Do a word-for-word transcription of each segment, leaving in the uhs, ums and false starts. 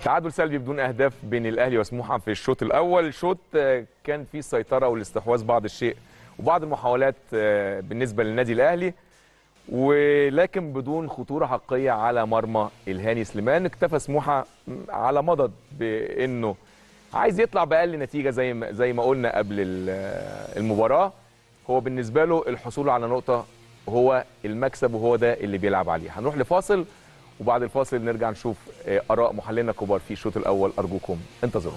تعادل سلبي بدون اهداف بين الاهلي وسموحه في الشوط الاول. الشوط كان فيه السيطره والاستحواذ بعض الشيء وبعض المحاولات بالنسبه للنادي الاهلي، ولكن بدون خطوره حقيقيه على مرمى الهاني سليمان. اكتفى سموحه على مضض بانه عايز يطلع باقل نتيجه زي ما زي ما قلنا قبل المباراه. هو بالنسبه له الحصول على نقطه هو المكسب، وهو ده اللي بيلعب عليه. هنروح لفاصل وبعد الفاصل نرجع نشوف اراء محللنا الكبار في الشوط الاول. ارجوكم انتظرونا.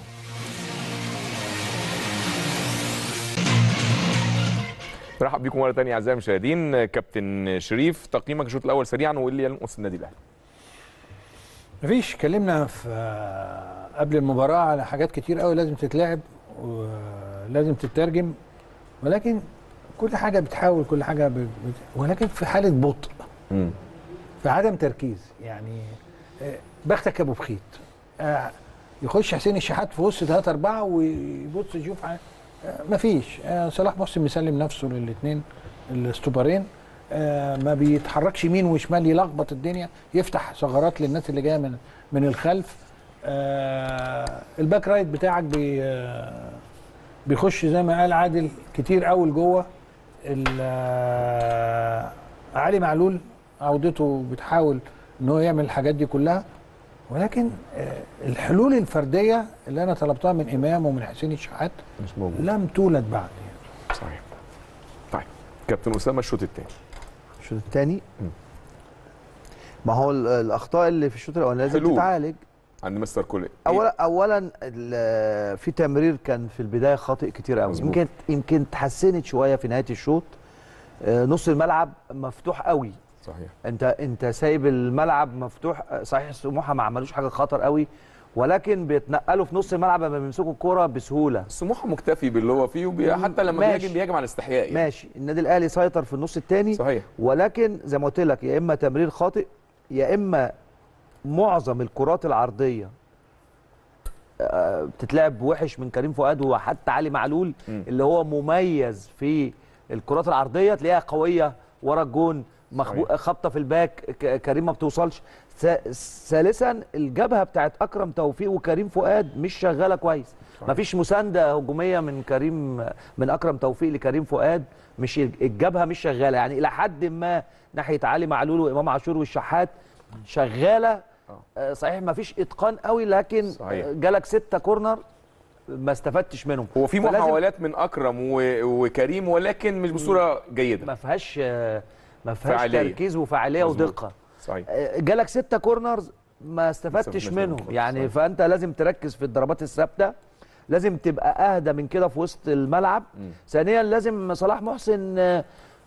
مرحبا بكم مره ثانيه اعزائي المشاهدين. كابتن شريف، تقييمك الشوط الاول سريعا وايه اللي يلمس النادي الاهلي؟ مفيش، اتكلمنا في قبل المباراه على حاجات كتير قوي لازم تتلعب ولازم تترجم، ولكن كل حاجه بتحاول، كل حاجه بت... ولكن في حاله بطء، امم في عدم تركيز. يعني بختك ابو بخيت يخش حسين الشحات في وسط ثلاثة أربعة ويبص يشوف مفيش. صلاح محسن مسلم نفسه للاثنين الاستوبرين، ما بيتحركش يمين وشمال، يلخبط الدنيا، يفتح ثغرات للناس اللي جايه من من الخلف. الباك رايت بتاعك بي بيخش زي ما قال عادل كتير قوي لجوه. علي معلول عودته بتحاول ان هو يعمل الحاجات دي كلها، ولكن الحلول الفرديه اللي انا طلبتها من امام ومن حسين الشحات مش موجود، لم تولد بعد يعني. صحيح. طيب كابتن اسامه، الشوط الثاني الشوط الثاني ما هو الاخطاء اللي في الشوط الاولاني لازم تتعالج عند مستر كولي. اولا اولا في تمرير كان في البدايه خاطئ كتير قوي، يمكن يمكن اتحسنت شويه في نهايه الشوط. نص الملعب مفتوح قوي، صحيح. انت انت سايب الملعب مفتوح. صحيح سموحه ما عملوش حاجه خطر قوي، ولكن بيتنقلوا في نص الملعب لما بيمسكوا الكوره بسهوله. سموحه مكتفي باللي هو فيه، وبي... حتى لما بيهاجم بيهاجم على استحياء يعني. ماشي، النادي الاهلي سيطر في النص الثاني، صحيح، ولكن زي ما قلت لك يا اما تمرير خاطئ يا اما معظم الكرات العرضيه بتتلعب وحش من كريم فؤاد وحتى علي معلول م. اللي هو مميز في الكرات العرضيه، تلاقيها قويه ورا الجون، خبطه في الباك كريم ما بتوصلش. ثالثا الجبهه بتاعت اكرم توفيق وكريم فؤاد مش شغاله كويس، مفيش مسانده هجوميه من كريم من اكرم توفيق لكريم فؤاد، مش الجبهه مش شغاله يعني الى حد ما ناحيه علي معلول وامام عاشور والشحات شغاله. صحيح مفيش اتقان قوي، لكن صحيح. جالك ستة كورنر ما استفدتش منهم. هو في محاولات من اكرم وكريم ولكن مش بصوره جيده، ما فيهاش ما فيهاش تركيز وفعاليه ودقه. صحيح. جالك ستة كورنرز ما استفدتش منهم يعني. صحيح. فانت لازم تركز في الضربات الثابته، لازم تبقى اهدى من كده في وسط الملعب. م. ثانيا لازم صلاح محسن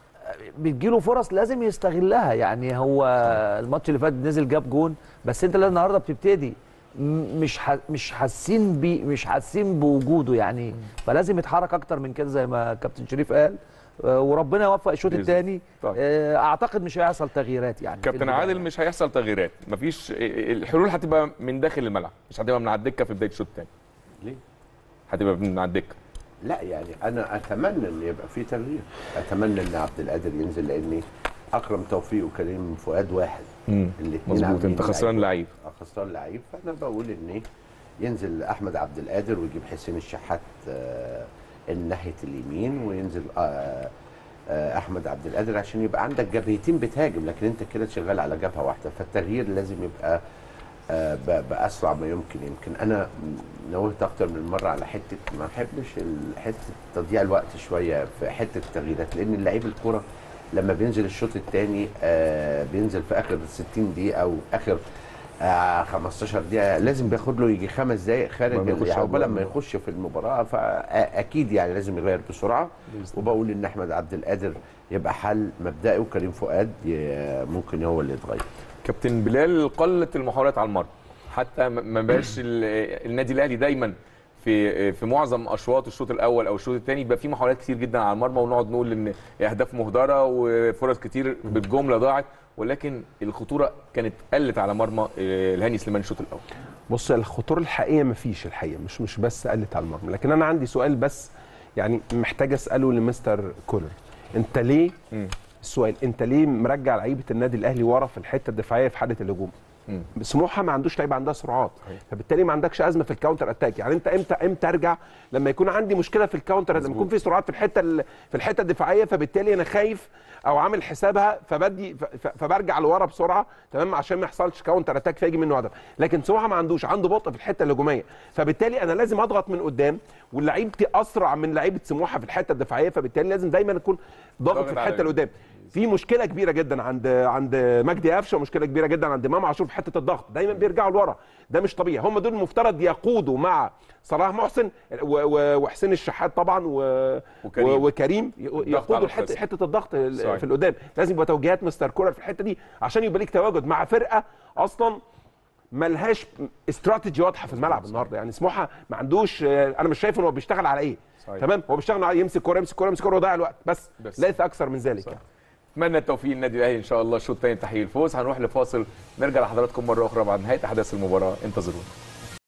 بتجيله فرص لازم يستغلها يعني. هو الماتش اللي فات نزل جاب جون، بس انت النهارده بتبتدي مش ح... مش حاسين بي... مش حاسين بوجوده يعني. فلازم يتحرك اكتر من كده زي ما كابتن شريف قال، وربنا يوفق الشوط الثاني. طيب. اعتقد مش هيحصل تغييرات يعني. كابتن عادل، مش هيحصل تغييرات، مفيش، الحلول هتبقى من داخل الملعب، مش هتبقى من على الدكه في بدايه الشوط الثاني. ليه؟ هتبقى من على الدكه. لا يعني انا اتمنى ان يبقى في تغيير، اتمنى ان عبد القادر ينزل، لان اكرم توفيق وكريم فؤاد واحد، الاثنين مظبوط. انت خسران لعيب، خسران لعيب، فانا بقول ان ينزل احمد عبد القادر ويجيب حسين الشحات آه ناحيه اليمين، وينزل آه آه احمد عبد القادر عشان يبقى عندك جبهتين بتهاجم، لكن انت كده شغال على جبهه واحده. فالتغيير لازم يبقى آه باسرع ما يمكن. يمكن انا نوهت اكتر من مره على حته ما بحبش حته تضييع الوقت شويه في حته التغييرات، لان اللعيب الكوره لما بينزل الشوط الثاني آه بينزل في اخر ستين دقيقه او اخر آه خمستاشر دقيقه، لازم بياخد له يجي خمس دقائق خارج عقبال لما يخش في المباراه. فاكيد يعني لازم يغير بسرعه. وبقول ان احمد عبد القادر يبقى حل مبدئي، وكريم فؤاد ممكن هو اللي يتغير. كابتن بلال، قلت المحاولات على المرمى، حتى ما بقاش النادي الاهلي دايما في في معظم اشواط الشوط الاول او الشوط الثاني يبقى في محاولات كتير جدا على المرمى، ونقعد نقول ان اهداف مهدره وفرص كتير بالجمله ضاعت، ولكن الخطوره كانت قلت على مرمى الهاني سليمان الشوط الاول. بص، الخطوره الحقيقيه ما فيش الحقيقه، مش مش بس قلت على المرمى، لكن انا عندي سؤال بس يعني محتاج اساله لمستر كولر. انت ليه م. السؤال، انت ليه مرجع لعيبه النادي الاهلي ورا في الحته الدفاعيه في حاله الهجوم؟ سموحه ما عندوش لعيبه عندها سرعات، فبالتالي ما عندكش ازمه في الكاونتر اتاك. يعني انت امتى امتى ارجع؟ لما يكون عندي مشكله في الكاونتر، لما يكون في سرعات في الحته في الحته الدفاعيه، فبالتالي انا خايف او عامل حسابها فبدي فبرجع لورا بسرعه، تمام، عشان ما يحصلش كاونتر اتاك فيجي منه هدف. لكن سموحه ما عندوش، عنده بطء في الحته الهجوميه، فبالتالي انا لازم اضغط من قدام، واللعيبتي اسرع من لعيبه سموحه في الحته الدفاعيه، فبالتالي لازم دايما اكون ضاغط في الحته اللي قدام. في مشكله كبيره جدا عند عند مجدي قفشه، ومشكله كبيره جدا عند امام عاشور في حته الضغط، دايما بيرجعوا لورا، ده مش طبيعي. هم دول المفترض يقودوا مع صلاح محسن وحسين الشحات طبعا وكريم, وكريم يقودوا حته حته الضغط صحيح. في القدام لازم يبقى توجيهات مستر كولر في الحته دي، عشان يبقى ليك تواجد مع فرقه اصلا ملهاش استراتيجي واضحه في الملعب النهارده. يعني سموحه ما عندوش، انا مش شايف ان هو بيشتغل على ايه صحيح. تمام، هو بيشتغل على يمسك كوره يمسك كوره يمسك كوره ويضيع الوقت بس, بس. ليس اكثر من ذلك يعني. اتمنى التوفيق للنادي الاهلي ان شاء الله. الشوط الثاني تحقيق الفوز. هنروح لفاصل، نرجع لحضراتكم مره اخرى بعد نهايه احداث المباراه، انتظرونا.